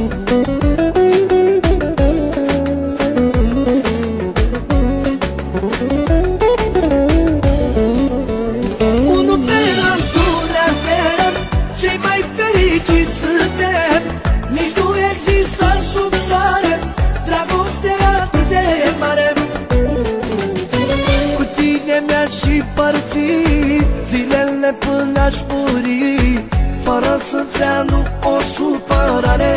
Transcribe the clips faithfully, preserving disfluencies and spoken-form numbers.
Unul pe altul ne alterăm, cei mai fericiți suntem. Nici nu există sub soare dragostea atât de mare. Cu tine mi-aș și părți zilele până aș muri, fără să-ți aduc o supărare.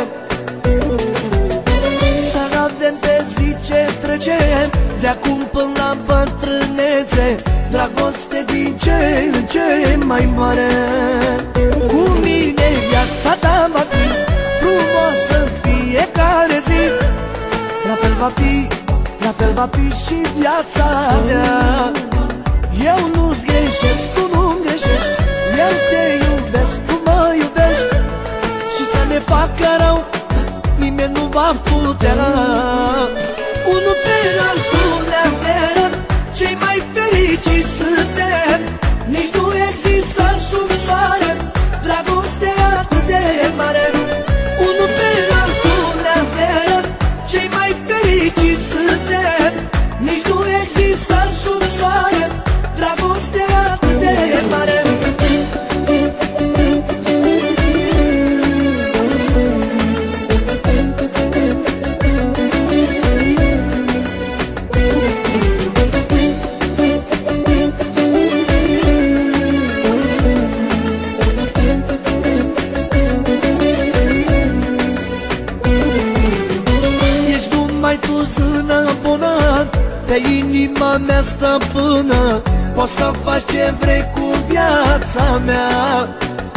Să avem pe zi ce trece, de acum până la bătrânețe, dragoste din ce în ce mai mare. Cu mine viața ta va fi frumoasă în fiecare zi, la fel va fi, la fel va fi și viața mea. Eu nu-ți greșesc, tu nu-mi greșești, eu te iubesc, tu mă iubești, și să ne facă rău nimeni nu va putea. Unul pe altul ne alterăm, cei mai fericiți suntem. Nici nu există sub soare dragostea atât de mare. Unul pe altul ne alterăm, cei mai fericiți suntem. Nici nu există sub soare dragostea atât de mare. Pe inima mea stăpână, poți să faci ce vrei cu viața mea,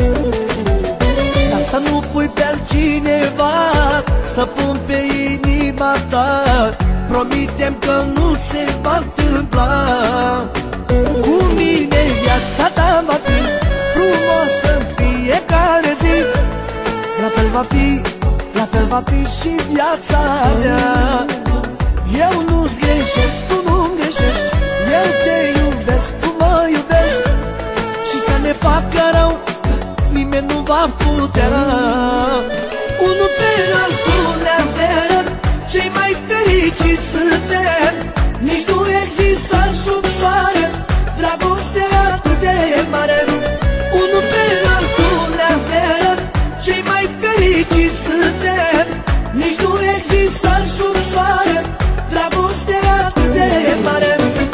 dar să nu pui pe altcineva stăpân pe inima ta. Promitem că nu se va întâmpla. Cu mine viața ta va fi frumoasă în fiecare zi, la fel va fi, la fel va fi și viața mea. Eu nu-ți greșesc, tu nu-mi greșești, eu te iubesc, tu mă iubești, și să ne facă rău nimeni nu va putea. Unul pe altul ne alterăm, cei mai fericiți suntem. Nici nu există sub soare dragostea atât de mare. Unul pe altul ne alterăm, cei mai fericiți suntem. Nici nu există sub soare dragostea atât de mare.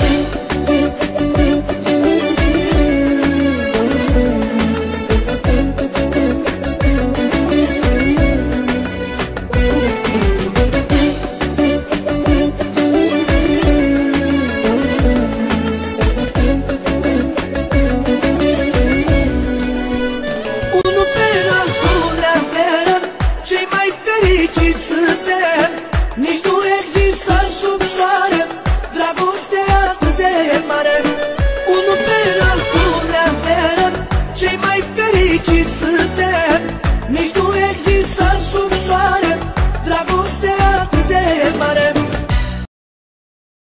Unul pe altul ne alterăm, cei mai fericiți suntem. Nici nu există sub soare dragostea atât de mare. Unul pe altul ne alterăm, cei mai fericiți suntem.